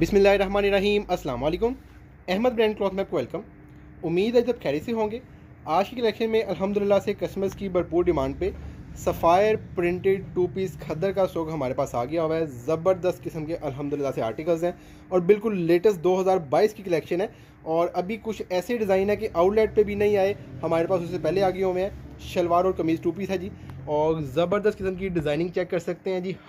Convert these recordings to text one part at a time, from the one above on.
बिस्मिल्लाहिर्रहमानिर्रहीम अस्सलाम वालेकुम। अहमद ब्रांड क्लॉथ में आपको वेलकम। उम्मीद है जब खैरियत से होंगे। आज की कलेक्शन में अल्हम्दुलिल्लाह से कस्टमर्स की भरपूर डिमांड पे सफ़ायर प्रिंटेड 2 पीस खद्दर का स्टॉक हमारे पास आ गया हुआ है। ज़बरदस्त किस्म के अल्हम्दुलिल्लाह से आर्टिकल्स हैं और बिल्कुल लेटेस्ट 2022 की कलेक्शन है। और अभी कुछ ऐसे डिज़ाइन है कि आउटलेट पे भी नहीं आए, हमारे पास उससे पहले आ गए हुए हैं। शलवार और कमीज़ 2 पीस है जी और ज़बरदस्त किस्म की डिज़ाइनिंग चेक कर सकते हैं जी।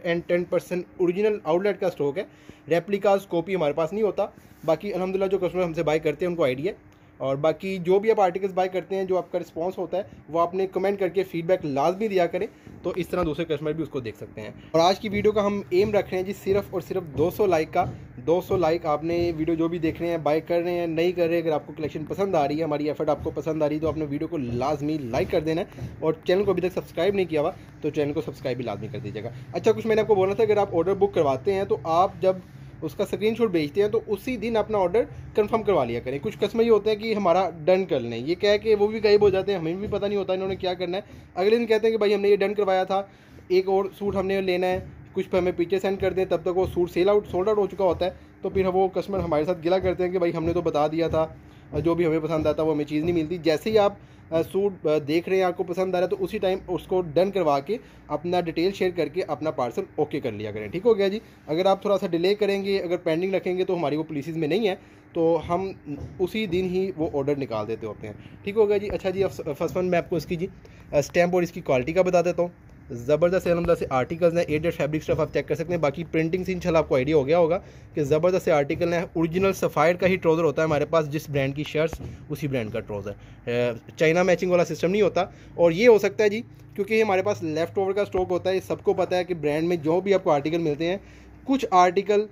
110% ओरिजिनल आउटलेट का स्टॉक है। रेप्लिकास कॉपी हमारे पास नहीं होता। बाकी अल्हम्दुलिल्लाह जो कस्टमर हमसे बाय करते हैं उनको आइडिया है। और बाकी जो भी आप आर्टिकल्स बाय करते हैं, जो आपका रिस्पांस होता है वो आपने कमेंट करके फीडबैक लाजमी दिया करें, तो इस तरह दूसरे कस्टमर भी उसको देख सकते हैं। और आज की वीडियो का हम एम रख रहे हैं जी सिर्फ और सिर्फ 200 लाइक का। 200 लाइक आपने वीडियो जो भी देख रहे हैं, बाय कर रहे हैं, नहीं कर रहे, अगर आपको कलेक्शन पसंद आ रही है, हमारी एफर्ट आपको पसंद आ रही है, तो आपने वीडियो को लाजमी लाइक कर देना है। और चैनल को अभी तक सब्सक्राइब नहीं किया हुआ तो चैनल को सब्सक्राइब भी लाजमी कर दीजिएगा। अच्छा, कुछ मैंने आपको बोला था, अगर आप ऑर्डर बुक करवाते हैं तो आप जब उसका स्क्रीनशॉट भेजते हैं तो उसी दिन अपना ऑर्डर कंफर्म करवा लिया करें। कुछ कस्टमर ये होते हैं कि हमारा डन कर लें, ये कह के वो भी गायब हो जाते हैं, हमें भी पता नहीं होता इन्होंने क्या करना है। अगले दिन कहते हैं कि भाई हमने ये डन करवाया था, एक और सूट हमने लेना है, कुछ हमें पीछे सेंड कर दें, तब तक वो सूट सोल्ड आउट हो चुका होता है। तो फिर वो कस्टमर हमारे साथ गिला करते हैं कि भाई हमने तो बता दिया था, जो भी हमें पसंद आता वो हमें चीज़ नहीं मिलती। जैसे ही आप सूट देख रहे हैं, आपको पसंद आ रहा है, तो उसी टाइम उसको डन करवा के अपना डिटेल शेयर करके अपना पार्सल ओके कर लिया करें। ठीक हो गया जी। अगर आप थोड़ा सा डिले करेंगे, अगर पेंडिंग रखेंगे, तो हमारी वो पॉलिसीज़ में नहीं है, तो हम उसी दिन ही वो ऑर्डर निकाल देते होते हैं। ठीक हो गया जी। अच्छा जी, फर्स्ट वन मैं आपको इसकी जी स्टैम्प और इसकी क्वालिटी का बता देता हूँ। ज़बरदस्त अल्हम्दुलिल्लाह से आर्टिकल्स हैं। एडेड फैब्रिक स्टफ आप चेक कर सकते हैं। बाकी प्रिंटिंग से इंशाल्लाह आपको आइडिया हो गया होगा कि ज़बरदस्त से आर्टिकल हैं। ओरिजिनल सफ़ायर का ही ट्राउज़र होता है हमारे पास, जिस ब्रांड की शर्ट्स उसी ब्रांड का ट्राउज़र, चाइना मैचिंग वाला सिस्टम नहीं होता। और ये हो सकता है जी क्योंकि हमारे पास लेफ़्ट ओवर का स्टॉक होता है। ये सबको पता है कि ब्रांड में जो भी आपको आर्टिकल मिलते हैं, कुछ आर्टिकल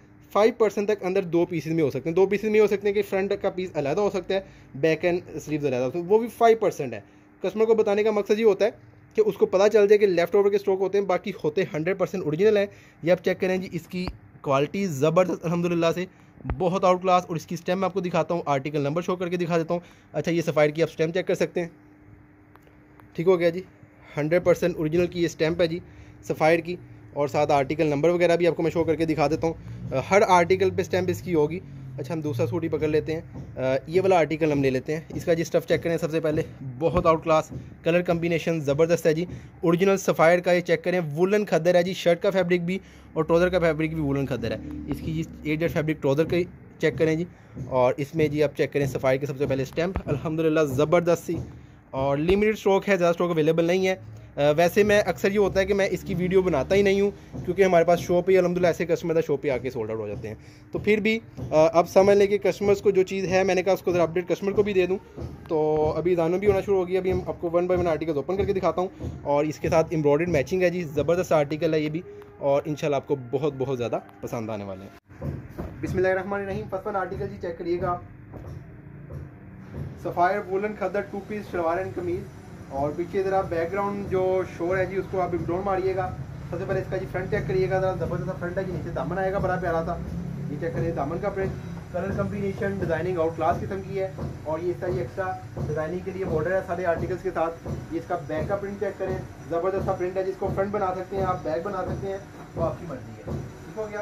5% तक अंदर 2 पीसेज में हो सकते हैं। 2 पीसेज में हो सकते हैं कि फ्रंट का पीस अलग हो सकता है, बैक एंड स्लीव्स अलग हो सकते हैं, वो भी 5% है। कस्टमर को बताने का मकसद ये होता है कि उसको पता चल जाए कि लेफ्ट ओवर के स्टॉक होते हैं, बाकी होते 100% ओरिजिनल है। ये आप चेक करें जी, इसकी क्वालिटी ज़बरदस्त अल्हम्दुलिल्लाह से बहुत आउट क्लास। और इसकी स्टैम्प मैं आपको दिखाता हूँ, आर्टिकल नंबर शो करके दिखा देता हूँ। अच्छा, ये सफ़ायर की आप स्टैम्प चेक कर सकते हैं। ठीक हो गया जी। 100% ओरिजिनल की ये स्टैम्प है जी सफ़ायर की, और साथ आर्टिकल नंबर वगैरह भी आपको मैं शो करके दिखा देता हूँ। हर आर्टिकल पे स्टैम्प इसकी होगी। अच्छा, हम दूसरा सूट ही पकड़ लेते हैं। ये वाला आर्टिकल हम ले लेते हैं। इसका जी स्टफ़ चेक करें सबसे पहले, बहुत आउट क्लास कलर कम्बिनेशन ज़बरदस्त है जी। ओरिजिनल सफ़ायर का ये चेक करें, वुलन खद्दर है जी। शर्ट का फैब्रिक भी और ट्राउज़र का फैब्रिक भी वुलन खद्दर है। इसकी जी एडेड फैब्रिक ट्राउज़र का चेक करें जी। और इसमें जी आप चेक करें सफ़ायर के सबसे पहले स्टैम्प, अल्हम्दुलिल्लाह ज़बरदस्त सी। और लिमिटेड स्टॉक है, ज़्यादा स्टॉक अवेलेबल नहीं है। वैसे मैं अक्सर ये होता है कि मैं इसकी वीडियो बनाता ही नहीं हूँ, क्योंकि हमारे पास शो पे अल्हम्दुलिल्लाह ऐसे कस्टमर था, शो पे आके सोल्ड आउट हो जाते हैं। तो फिर भी अब समझ लें कि कस्टमर्स को जो चीज़ है, मैंने कहा उसको ज़रा अपडेट कस्टमर को भी दे दूँ। तो अभी दानों भी होना शुरू हो गया। अभी हम आपको 1 बाय 1 आर्टिकल ओपन करके दिखाता हूँ। और इसके साथ एम्ब्रॉयडर्ड मैचिंग है जी, ज़बरदस्त आर्टिकल है ये भी, और इंशाल्लाह आपको बहुत बहुत ज़्यादा पसंद आने वाले हैं। बिस्मिल्लाहिर्रहमानिर्रहीम। फर्स्ट वन आर्टिकल जी चेक करिएगा आप, सफ़ायर वुलन खद्दर 2 पीस शलवार एंड कमीज़। और पीछे ज़रा बैकग्राउंड जो शोर है जी उसको आप इग्नोर मारिएगा। सबसे पहले इसका जी फ्रंट चेक करिएगा, ज़रा ज़बरदस्त फ्रंट है जी। नीचे दामन आएगा बड़ा प्यारा सा, ये चेक करिए दामन का print, colour combination, designing out class किस्म की है। और ये इसका ये एक्स्ट्रा डिज़ाइनिंग के लिए बॉर्डर है सारे आर्टिकल्स के साथ। ये इसका बैक का प्रिंट चेक करें, ज़बरदस्त सा प्रिंट है जिसको फ्रंट बना सकते हैं आप, बैक बना सकते हैं, तो आपकी मर्जी है। ठीक हो गया।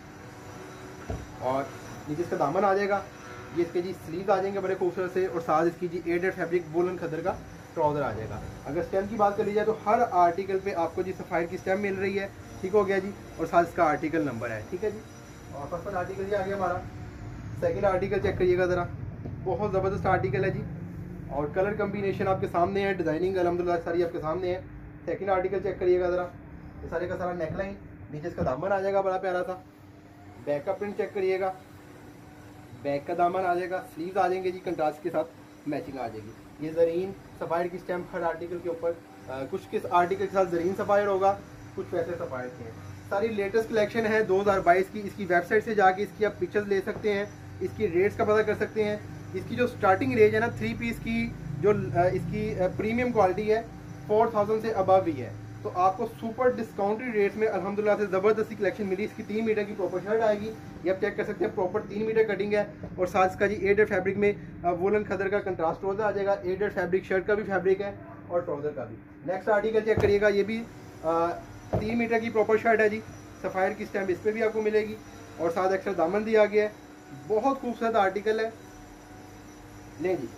और नीचे इसका दामन आ जाएगा, ये इसके जी स्लीव आ जाएंगे बड़े खूबसूरत से, और साथ इसकी जी एडेड फैब्रिक वुलन खद्दर का ट्राउज़र आ जाएगा। अगर स्टैम्प की बात कर ली जाए तो हर आर्टिकल पे आपको जी सफ़ायर की स्टैम्प मिल रही है। ठीक हो गया जी। और साथ इसका आर्टिकल नंबर है। ठीक है जी। और फर्स्ट आर्टिकल जी आ गया हमारा। सेकंड आर्टिकल चेक करिएगा ज़रा, बहुत ज़बरदस्त आर्टिकल है जी। और कलर कम्बिनेशन आपके सामने है, डिज़ाइनिंग अल्हम्दुलिल्लाह सारी आपके सामने है। सेकंड आर्टिकल चेक करिएगा ज़रा, ये सारे का सारा नेकलाइन, नीचे इसका दामन आ जाएगा बड़ा प्यारा सा। बैक का प्रिंट चेक करिएगा, बैक का दामन आ जाएगा, स्लीव्स आ जाएंगे जी कंट्रास्ट के साथ, मैचिंग आ जाएगी। ये ज़रीन सफ़ायर की स्टैम्प हर आर्टिकल के ऊपर, कुछ किस आर्टिकल के साथ ज़रीन सफ़ायर होगा, कुछ वैसे सफ़ायर के हैं। सारी लेटेस्ट कलेक्शन है 2022 की। इसकी वेबसाइट से जाके इसकी आप पिक्चर्स ले सकते हैं, इसकी रेट्स का पता कर सकते हैं। इसकी जो स्टार्टिंग रेंज है ना 3 पीस की, जो इसकी प्रीमियम क्वालिटी है 4000 से अबव ही है। तो आपको सुपर डिस्काउंटेड रेट्स में अल्हम्दुलिल्लाह से ज़बरदस्ती कलेक्शन मिली। इसकी 3 मीटर की प्रॉपर शर्ट आएगी, ये आप चेक कर सकते हैं, प्रॉपर 3 मीटर कटिंग है। और साथ इसका जी एडेड फैब्रिक में वुलन खद्दर का कंट्रास्ट ट्राउज़र आ जाएगा। एडेड फैब्रिक शर्ट का भी फैब्रिक है और ट्राउज़र का भी। नेक्स्ट आर्टिकल चेक करिएगा, ये भी 3 मीटर की प्रॉपर शर्ट है जी, सफ़ायर की स्टैम्प इस पर भी आपको मिलेगी। और साथ एक्स्ट्रा दामन दिया गया है। बहुत खूबसूरत आर्टिकल है। लें जी,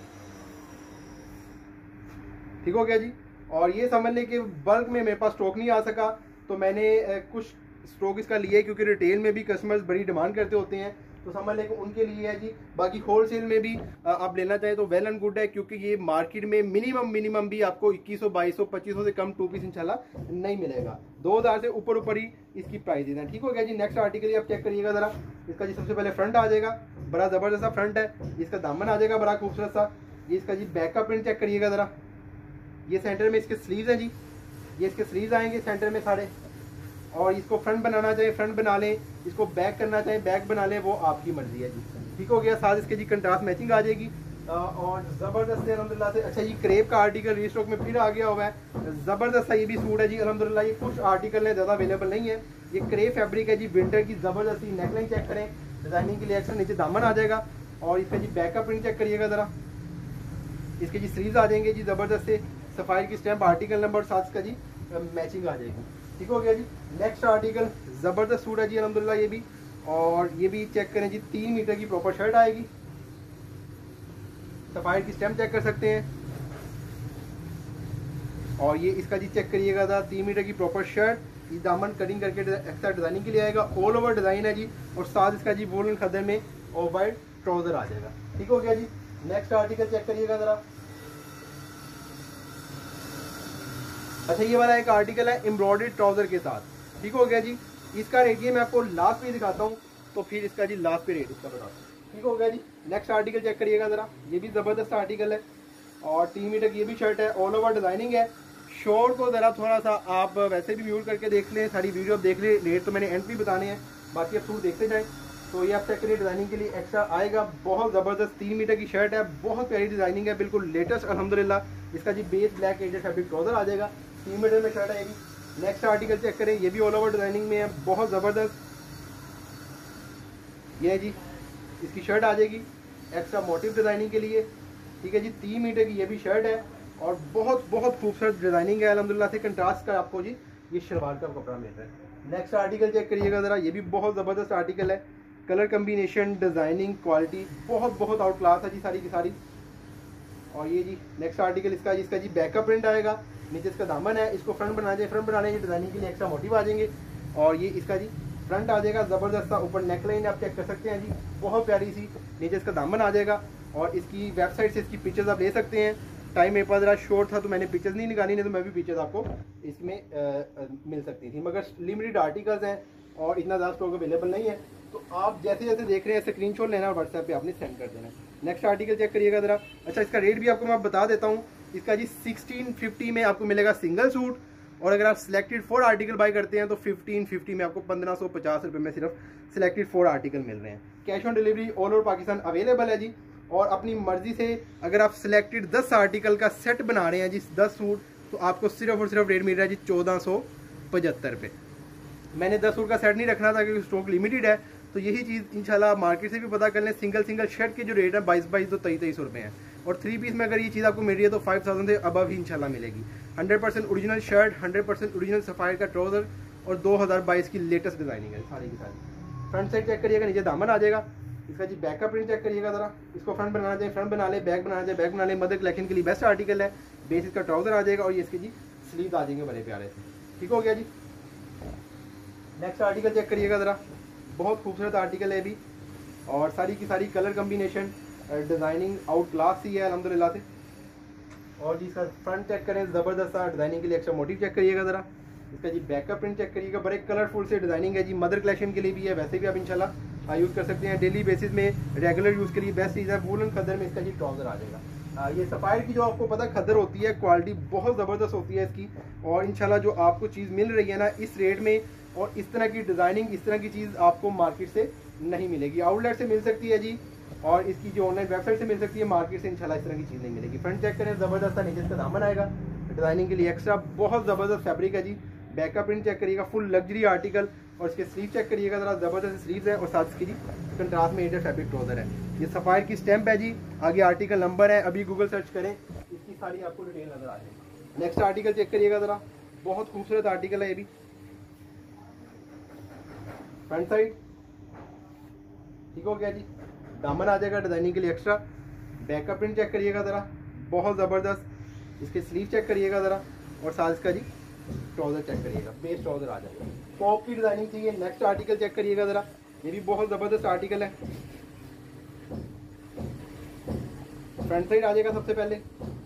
ठीक हो गया जी। और ये समझ लें कि बल्क में मेरे पास स्टॉक नहीं आ सका, तो मैंने कुछ स्टॉक इसका लिया है, क्योंकि रिटेल में भी कस्टमर्स बड़ी डिमांड करते होते हैं, तो समझ लें कि उनके लिए है जी। बाकी होलसेल में भी आप लेना चाहें तो वेल एंड गुड है, क्योंकि ये मार्केट में मिनिमम भी आपको 2100, 2200, 2500 से कम 2 पीस इंशाल्लाह नहीं मिलेगा। 2000 से ऊपर ही इसकी प्राइस है। ठीक हो गया जी। नेक्स्ट आर्टिकल आप चेक करिएगा ज़रा। इसका जी सबसे पहले फ्रंट आ जाएगा, बड़ा ज़बरदस्त सा फ्रंट है। इसका दामन आ जाएगा बड़ा खूबसूरत सा। ये इसका जी बैक का प्रिंट चेक करिएगा ज़रा। ये सेंटर में इसके स्लीव्स हैं जी, ये इसके स्लीव्स आएंगे सेंटर में सारे। और इसको फ्रंट बनाना चाहे फ्रंट बना लें, इसको बैक करना चाहे बैक बना लें, वो आपकी मर्जी है जी। ठीक हो गया। साथ इसके जी कंट्रास्ट मैचिंग आ जाएगी और ज़बरदस्त है अल्हम्दुलिल्लाह से। अच्छा, ये क्रेप का आर्टिकल रीस्टॉक में फिर आ गया हुआ है, ज़बरदस्त सा ये भी सूट है जी अल्हम्दुलिल्लाह। ये कुछ आर्टिकल है, ज़्यादा अवेलेबल नहीं है। ये क्रेप फैब्रिक है जी, विंटर की ज़बरदस्ती। नेकलाइन चेक करें, डिजाइनिंग के लिए एक्स्ट्रा नीचे दामन आ जाएगा। और इसका जी बैक का प्रिंट चेक करिएगा ज़रा। इसके जी स्लीव्स आ जाएंगे जी ज़बरदस्त से, सफायर की स्टैम्प, आर्टिकल नंबर, साथ इसका जी मैचिंग आ जाएगी। ठीक हो गया जी। नेक्स्ट आर्टिकल ज़बरदस्त सूट है जी अल्हम्दुलिल्लाह ये भी। और ये भी चेक करें जी, 3 मीटर की प्रॉपर शर्ट आएगी। सफायर की स्टैम्प चेक कर सकते हैं। और ये इसका जी चेक करिएगा था, 3 मीटर की प्रॉपर शर्ट। ये दामन कटिंग करके एक्स्ट्रा डिजाइनिंग के लिए आएगा, ऑल ओवर डिजाइन है जी। और साथ इसका जी वूलन खदर में और वाइट ट्राउजर आ जाएगा। ठीक हो गया जी। नेक्स्ट आर्टिकल चेक करिएगा जरा। अच्छा, ये वाला एक आर्टिकल है एम्ब्रॉयडर्ड ट्राउजर के साथ। ठीक हो गया जी। इसका रेट ये मैं आपको लास्ट पे दिखाता हूँ, तो फिर इसका जी लास्ट पे रेट इसका बताता हूँ। ठीक हो गया जी। नेक्स्ट आर्टिकल चेक करिएगा जरा। ये भी ज़बरदस्त आर्टिकल है और 3 मीटर की ये भी शर्ट है, ऑल ओवर डिजाइनिंग है। शॉर्ट को ज़रा थोड़ा सा आप वैसे भी म्यूट करके देख लें, सारी वीडियो आप देख लें। रेट तो मैंने एंड भी बताने हैं, बाकी आप सूट देखते जाएँ। तो ये आप चेक करिए, डिजाइनिंग के लिए एक्स्ट्रा आएगा। बहुत ज़बरदस्त 3 मीटर की शर्ट है, बहुत प्यारी डिजाइनिंग है, बिल्कुल लेटेस्ट अल्हम्दुलिल्लाह। इसका जी base black added fabric trouser आ जाएगा, 3 मीटर में शर्ट आएगी। नेक्स्ट आर्टिकल चेक करें, ये भी ऑल ओवर डिजाइनिंग में है, बहुत ज़बरदस्त। ये है जी, इसकी शर्ट आ जाएगी एक्स्ट्रा मोटिव डिजाइनिंग के लिए। ठीक है जी, 3 मीटर की ये भी शर्ट है और बहुत खूबसूरत डिजाइनिंग है अल्हम्दुलिल्लाह से। कंट्रास्ट का आपको जी ये शलवार का कपड़ा मिल रहा है। नेक्स्ट आर्टिकल चेक करिएगा ज़रा। ये भी बहुत ज़बरदस्त आर्टिकल है, कलर कम्बिनेशन, डिजाइनिंग, क्वालिटी बहुत आउट क्लास है जी सारी की सारी। और ये जी नेक्स्ट आर्टिकल इसका जी बैकअप प्रिंट आएगा, नीचे इसका दामन है। इसको फ्रंट बनाने की डिजाइनिंग के लिए एक्स्ट्रा मोटिव आ जाएंगे। और ये इसका जी फ्रंट आ जाएगा ज़बरदस्त सा, ऊपर नेकलाइन आप चेक कर सकते हैं जी, बहुत प्यारी सी। नीचे इसका दामन आ जाएगा और इसकी वेबसाइट से इसकी पिक्चर्स आप ले सकते हैं। टाइम मेरे पास ज़रा शॉर्ट था तो मैंने पिक्चर्स नहीं निकाली, नहीं तो मैं भी पिक्चर्स आपको इसमें मिल सकती थी, मगर लिमिटेड आर्टिकल्स हैं और इतना ज़्यादा स्टॉक अवेलेबल नहीं है। तो आप जैसे देख रहे हैं स्क्रीनशॉट लेना और व्हाट्सएप पे आपने सेंड कर देना है। नेक्स्ट आर्टिकल चेक करिएगा ज़रा। अच्छा, इसका रेट भी आपको मैं बता देता हूँ। इसका जी 1650 में आपको मिलेगा सिंगल सूट, और अगर आप सिलेक्टेड 4 आर्टिकल बाय करते हैं तो 1550 में आपको 1550 रुपये में सिर्फ सिलेक्टेड 4 आर्टिकल मिल रहे हैं। Cash on delivery all over Pakistan available है जी। और अपनी मर्जी से अगर आप सिलेक्टेड 10 आर्टिकल का सेट बना रहे हैं जी, 10 सूट, तो आपको सिर्फ और सिर्फ रेट मिल रहा है जी 1475 रुपये। मैंने 10 सूट का सेट नहीं रखना था क्योंकि स्टॉक लिमिटेड है, तो यही चीज़ इंशाल्लाह मार्केट से भी पता कर लें। सिंगल शर्ट के जो रेट है 22 तो 23 रुपये हैं, और 3 पीस में अगर ये चीज़ आपको मिल रही है तो 5000 से अबव ही इंशाल्लाह मिलेगी। 100% ओरिजिनल शर्ट, 100% ओरिजिनल सफायर का ट्राउजर और 2022 की लेटेस्ट डिजाइनिंग है सारी की सारी। फ्रंट साइड चेक करिएगा, नीचे दामन आ जाएगा। इसका जी बैक का प्रिंट चेक करिएगा ज़रा। इसको फ्रंट बनाना चाहिए फ्रंट बना ले, बैक बनाना चाहिए बैक बना ले। मदर कलेक्शन के लिए बेस्ट आर्टिकल है। बेस इसका ट्राउजर आ जाएगा और ये इसके जी स्लीव आ जाएंगे बड़े प्यारे से। ठीक हो गया जी। नेक्स्ट आर्टिकल चेक करिएगा ज़रा, बहुत खूबसूरत आर्टिकल है भी, और सारी की सारी colour combination, designing out class ही है अल्हम्दुलिल्लाह से। और जी इसका फ्रंट चेक करें, ज़बरदस्त सा डिज़ाइनिंग के लिए एक्स्ट्रा मोटिव चेक करिएगा ज़रा। इसका जी बैकअप प्रिंट चेक करिएगा, बड़े कलरफुल से डिज़ाइनिंग है जी। मदर कलेक्शन के लिए भी है, वैसे भी आप इंशाल्लाह यूज़ कर सकते हैं। डेली बेसिस में रेगुलर यूज़ के लिए बेस्ट चीज़ है। वूलन खद्दर में इसका जी ट्राउजर आ जाएगा। ये सफ़ायर की जो आपको पता खद्दर होती है, क्वालिटी बहुत ज़बरदस्त होती है इसकी। और इंशाल्लाह जो आपको चीज़ मिल रही है ना इस रेट में, और इस तरह की डिज़ाइनिंग, इस तरह की चीज़ आपको मार्केट से नहीं मिलेगी। आउटलेट से मिल सकती है जी, और इसकी जो ऑनलाइन वेबसाइट से मिल सकती है, मार्केट से इंशाल्लाह इस तरह की चीज़ नहीं मिलेगी। फ्रंट चेक करें, ज़बरदस्त नीचे इसका दामन आएगा, डिज़ाइनिंग के लिए एक्स्ट्रा बहुत ज़बरदस्त फैब्रिक है जी। बैक का प्रिंट चेक करिएगा, फुल लग्जरी आर्टिकल। और इसके स्लीव चेक करिएगा ज़रा, ज़बरदस्त स्लीव्स है और साथ इसकी जी कंट्रास्ट में इंटर फैब्रिक ट्राउजर है। ये सफ़ायर की स्टैंप है जी, आगे आर्टिकल नंबर है, अभी गूगल सर्च करें, इसकी सारी आपको डिटेल नजर आ जाएगी। नेक्स्ट आर्टिकल चेक करिएगा ज़रा, बहुत खूबसूरत आर्टिकल है ये भी। फ्रंट साइड ठीक हो गया जी। दामन आ जाएगा डिजाइनिंग के लिए एक्स्ट्रा। बैक का प्रिंट चेक करिएगा ज़रा, बहुत ज़बरदस्त। इसके स्लीव चेक करिएगा ज़रा, और साथ इसका जी ट्राउज़र चेक करिएगा, बेस ट्राउज़र आ जाएगा। पॉप की डिजाइनिंग चाहिए। नेक्स्ट आर्टिकल चेक करिएगा ज़रा, ये भी बहुत ज़बरदस्त आर्टिकल है। फ्रंट साइड आ जाएगा सबसे पहले,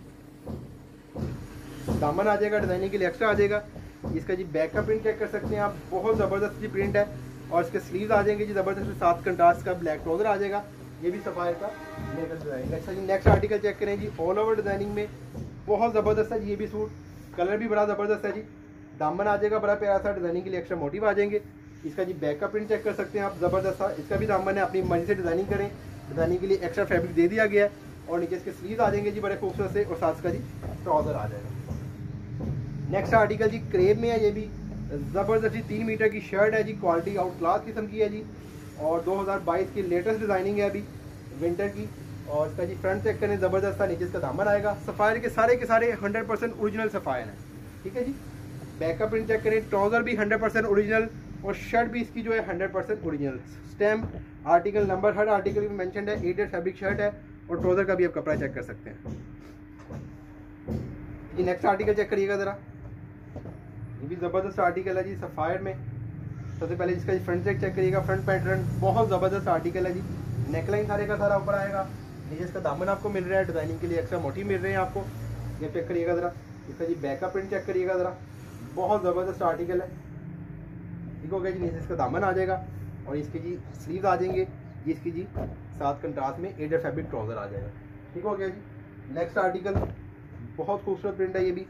दामन आ जाएगा डिजाइनिंग के लिए एक्स्ट्रा आ जाएगा। इसका जी बैक का प्रिंट चेक कर सकते हैं आप, बहुत ज़बरदस्त जी प्रिंट है। और इसके स्लीव्स आ जाएंगे जी ज़बरदस्त, साथ कंट्रास्ट का ब्लैक ट्राउज़र आ जाएगा। ये भी सफायर का लेटेस्ट डिजाइन। अच्छा जी नेक्स्ट आर्टिकल चेक करें जी, ऑल ओवर डिजाइनिंग में बहुत ज़बरदस्त है जी। ये भी सूट कलर भी बड़ा ज़बरदस्त है जी। दामन आ जाएगा बड़ा प्यारा सा, डिजाइनिंग के लिए एक्स्ट्रा मोटिव आ जाएंगे। इसका जी बैक का प्रिंट चेक कर सकते हैं आप, ज़बरदस्त सा। इसका भी दामन है, अपनी मर्जी से डिजाइनिंग करें, डिजाइनिंग के लिए एक्स्ट्रा फैब्रिक दे दिया गया है। और नीचे इसके स्लीव्स आ जाएंगे जी बड़े खूबसूरत से, और साथ का जी ट्राउज़र आ जाएगा। नेक्स्ट आर्टिकल जी क्रेप में है, ये भी ज़बरदस्त जी 3 मीटर की शर्ट है जी, क्वालिटी आउट क्लास किस्म की है जी। और 2022 की लेटेस्ट डिजाइनिंग है अभी विंटर की। और इसका जी फ्रंट चेक करें, ज़बरदस्त था। नीचे इसका दामन आएगा, सफ़ायर के सारे 100% ओरिजिनल सफ़ायर है, ठीक है जी। बैक का प्रिंट चेक करें, ट्राउज़र भी 100% ओरिजिनल, और शर्ट भी इसकी जो है 100% ओरिजिनल। स्टैम्प, आर्टिकल नंबर हर आर्टिकल में मेंशन है। एडेड फैब्रिक शर्ट है, और ट्राउज़र का भी आप कपड़ा चेक कर सकते हैं। ये नेक्स्ट आर्टिकल चेक करिएगा ज़रा, ये भी ज़बरदस्त आर्टिकल है जी सफ़ायर में। सबसे पहले इसका फ्रंट चेक करिएगा, फ्रंट पैटर्न बहुत ज़बरदस्त आर्टिकल है जी। नेकलाइन सारे का सारा ऊपर आएगा। नीचे इसका दामन आपको मिल रहा है, डिजाइनिंग के लिए एक्स्ट्रा मोटिव मिल रहे हैं आपको, ये चेक करिएगा ज़रा। इसका जी बैक का प्रिंट चेक करिएगा ज़रा, बहुत ज़बरदस्त आर्टिकल है, ठीक हो गया जी। नीचे इसका दामन आ जाएगा, और इसके जी स्लीव्स आ जाएंगे। ये इसकी जी साथ कंट्रास्ट में एडेड फैब्रिक ट्राउज़र आ जाएगा, ठीक हो गया जी। नेक्स्ट आर्टिकल बहुत खूबसूरत प्रिंट है ये भी।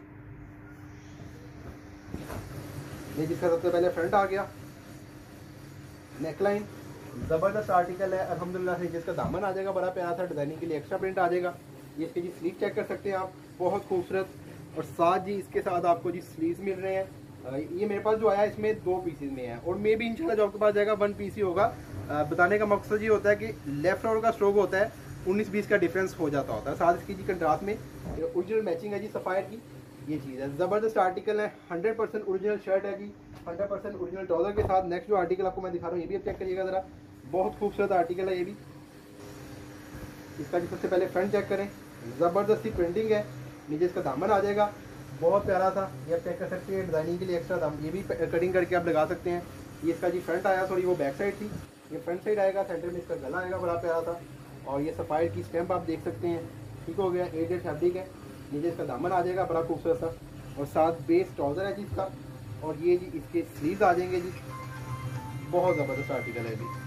ये जिसका सबसे पहले फ्रंट आ गया, नेकलाइन ज़बरदस्त आर्टिकल है अल्हम्दुलिल्लाह से। जिसका दामन आ जाएगा बड़ा प्यारा था, डिजाइनिंग के लिए एक्स्ट्रा प्रिंट आ जाएगा। ये इसके जी स्लीव चेक कर सकते हैं आप, बहुत खूबसूरत। और साथ जी इसके साथ आपको जी स्लीव्स मिल रहे हैं। ये मेरे पास जो आया इसमें 2 पीसेज में है, और मे भी इंशाल्लाह जो आपके पास जाएगा 1 पीस ही होगा। बताने का मकसद ये होता है कि लेफ्ट और का स्ट्रोक होता है 19-20 का डिफरेंस हो जाता होता है। साथ इसकी जी कंट्रास्ट में ओरिजिनल मैचिंग है जी सफ़ायर की, ये चीज़ है। ज़बरदस्त आर्टिकल है, 100% ओरिजिनल शर्ट है जी, 100% ओरिजिनल ट्राउज़र के साथ। नेक्स्ट जो आर्टिकल आपको मैं दिखा रहा हूँ, ये भी आप चेक करिएगा ज़रा, बहुत खूबसूरत आर्टिकल है ये भी। इसका जी सबसे पहले फ्रंट चेक करें, ज़बरदस्त सी प्रिंटिंग है। नीचे इसका दामन आ जाएगा, बहुत प्यारा था, ये आप चेक कर सकते हैं। डिजाइनिंग के लिए एक्स्ट्रा दाम, ये भी कटिंग करके आप लगा सकते हैं। ये इसका जी फ्रंट आया, सॉरी वो बैक साइड थी, ये फ्रंट साइड आएगा। सेंटर में इसका गला आएगा, बड़ा प्यारा था। और ये सफ़ायर की स्टैम्प आप देख सकते हैं, ठीक हो गया। एडेड फैब्रिक है। नीचे इसका दामन आ जाएगा, बड़ा खूबसूरत सा, और साथ बेस ट्राउज़र है जी इसका। और ये जी इसके स्लीव्स आ जाएंगे जी, बहुत ज़बरदस्त आर्टिकल है जी।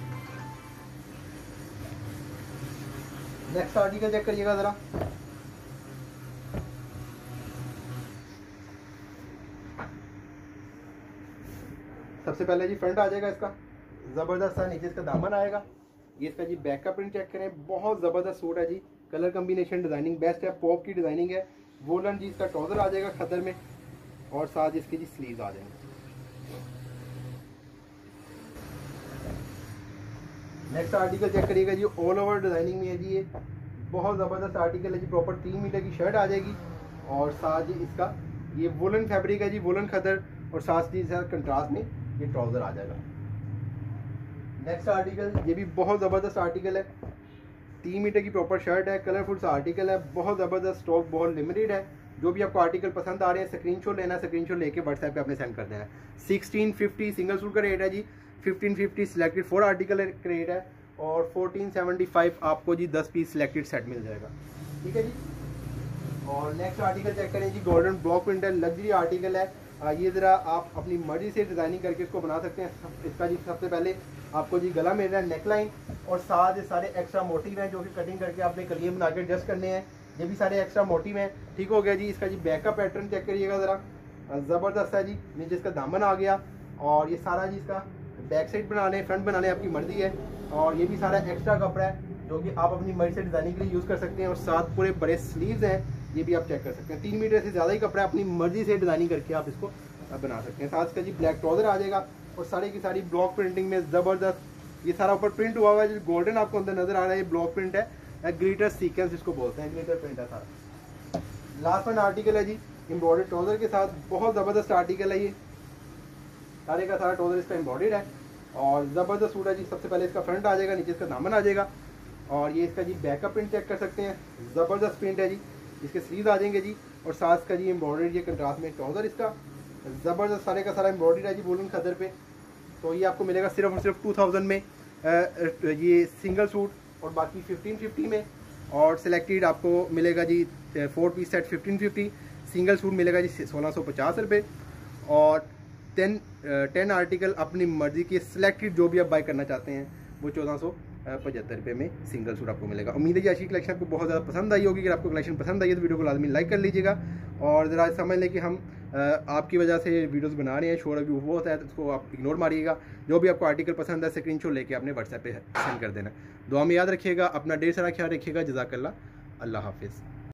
नेक्स्ट आर्टिकल चेक करिएगा ज़रा, सबसे पहले जी फ्रंट आ जाएगा इसका, ज़बरदस्त सा। नीचे इसका दामन आएगा। ये इसका जी बैक का प्रिंट चेक करें, बहुत ज़बरदस्त सूट है जी। कलर कम्बिनेशन डिज़ाइनिंग बेस्ट है, पॉप की डिज़ाइनिंग है। वोलन जी इसका ट्राउज़र आ जाएगा खद्दर में, और साथ इसके जी स्लीव्स आ जाएंगे। नेक्स्ट आर्टिकल चेक करिएगा जी, ऑल ओवर डिज़ाइनिंग में है जी। ये बहुत ज़बरदस्त आर्टिकल है जी, प्रॉपर 3 मीटर की शर्ट आ जाएगी। और साथ जी इसका ये वोलन फैब्रिक है जी, वोलन खद्दर, और साथ जी इसका कंट्रास्ट में ये ट्राउज़र आ जाएगा। नेक्स्ट आर्टिकल, ये भी बहुत ज़बरदस्त आर्टिकल है, 3 मीटर की प्रॉपर शर्ट है, कलरफुल सा आर्टिकल है, बहुत ज़बरदस्त। स्टॉक बहुत लिमिटेड है। जो भी आपको आर्टिकल पसंद आ रहे हैं स्क्रीनशॉट लेना है, स्क्रीनशॉट लेके व्हाट्सएप पे आपने सेंड कर देना है। 1650 सिंगल सूट का रेट है जी, 1550 सिलेक्टेड 4 आर्टिकल का रेट है, और 1475 आपको जी 10 पीस सिलेक्टेड सेट मिल जाएगा, ठीक है जी। और नेक्स्ट आर्टिकल चेक करें जी, गोल्डन ब्लॉक प्रिंट है, लग्जरी आर्टिकल है। ये ज़रा आप अपनी मर्जी से डिज़ाइनिंग करके इसको बना सकते हैं। इसका जी सबसे पहले आपको जी गला मिल रहा है, नेकलाइन, और साथ ये सारे एक्स्ट्रा मोटिव हैं जो कि कटिंग करके आपने कलियाँ बना के एडजस्ट करने हैं। ये भी सारे एक्स्ट्रा मोटिव हैं, ठीक हो गया जी। इसका जी बैक का पैटर्न चेक करिएगा ज़रा, ज़बरदस्त है जी। नीचे इसका दामन आ गया, और ये सारा जी इसका बैक साइड बनाने फ्रंट बनाने आपकी मर्जी है। और ये भी सारा एक्स्ट्रा कपड़ा है जो कि आप अपनी मर्जी से डिज़ाइनिंग के लिए यूज़ कर सकते हैं। और साथ पूरे बड़े स्लीव्स हैं, ये भी आप चेक कर सकते हैं। 3 मीटर से ज़्यादा ही कपड़ा है, अपनी मर्जी से डिज़ाइनिंग करके आप इसको बना सकते हैं। साथ इसका जी ब्लैक ट्राउज़र आ जाएगा, और सारी की सारी ब्लॉक प्रिंटिंग में ज़बरदस्त ये सारा ऊपर प्रिंट हुआ हुआ है। जो गोल्डन आपको अंदर नजर आ रहा है, ये ब्लॉक प्रिंट है, ग्लिटर सीक्वेंस इसको बोलते हैं, ग्लिटर प्रिंट है सारा। लास्ट वन आर्टिकल है जी एम्ब्रॉयडर्ड ट्राउज़र के साथ, बहुत ज़बरदस्त आर्टिकल है ये। सारे का सारा ट्राउज़र इसका एम्ब्रॉयडर्ड है, और ज़बरदस्त सूट है जी। सबसे पहले इसका फ्रंट आ जाएगा, नीचे इसका दामन आ जाएगा और ये इसका जी बैकअप प्रिंट चेक कर सकते हैं, ज़बरदस्त प्रिंट है जी। इसके स्लीव आ जाएंगे जी और साथ का जी एम्ब्रॉयडरी है कंट्रास्ट में ट्राउज़र इसका ज़बरदस्त सारे का सारा एम्ब्रॉयडरी है जी वूलन खदर पे। तो ये आपको मिलेगा सिर्फ और सिर्फ 2000 में ये सिंगल सूट और बाकी 1550 में। और सिलेक्टेड आपको मिलेगा जी 4 पीस सेट 1550, सिंगल सूट मिलेगा जी 1650 रुपये और 10 आर्टिकल अपनी मर्ज़ी की सिलेक्टेड जो भी आप बाई करना चाहते हैं वो 1475 रुपये में सिंगल सूट आपको मिलेगा। उम्मीद है कि आज की कलेक्शन आपको बहुत ज़्यादा पसंद आई होगी। अगर आपको कलेक्शन पसंद आई है तो वीडियो को लाजमी लाइक कर लीजिएगा और ज़रा समझ लें कि हम आपकी वजह से वीडियोस बना रहे हैं, शोर अभी वो होता है तो उसको आप इग्नोर मारिएगा। जो भी आपको आर्टिकल पसंद है स्क्रीनशॉट लेके आपने व्हाट्सएप पे सेंड कर देना। दुआ में याद रखिएगा, अपना ढेर सारा ख्याल रखिएगा। जज़ाकल्लाह, अल्लाह हाफिज़।